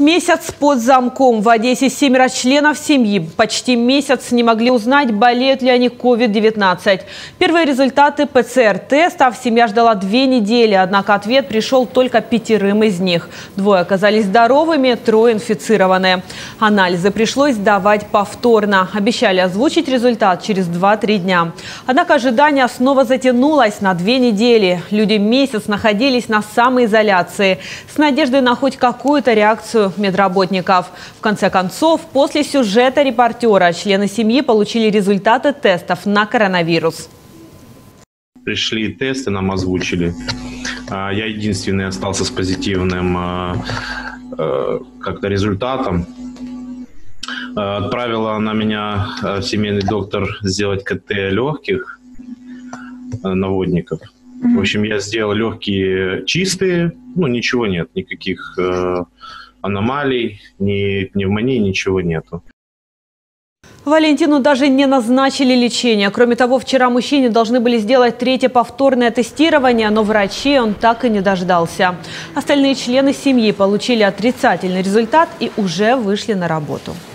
Месяц под замком. В Одессе 7 членов семьи почти месяц не могли узнать, болеют ли они COVID-19. Первые результаты ПЦР-тестов семья ждала 2 недели, однако ответ пришел только 5 из них. 2 оказались здоровыми, 3 инфицированы. Анализы пришлось сдавать повторно. Обещали озвучить результат через 2-3 дня. Однако ожидание снова затянулось на 2 недели. Люди месяц находились на самоизоляции с надеждой на хоть какую-то реакцию медработников. В конце концов, после сюжета репортера члены семьи получили результаты тестов на коронавирус. Пришли тесты, нам озвучили. Я единственный остался с позитивным как-то результатом. Отправила на меня семейный доктор сделать КТ легких наводников. В общем, я сделал легкие чистые, ничего нет, никаких аномалий, ни пневмонии, ничего нету. Валентину даже не назначили лечение. Кроме того, вчера мужчине должны были сделать 3-е повторное тестирование, но врачей он так и не дождался. Остальные члены семьи получили отрицательный результат и уже вышли на работу.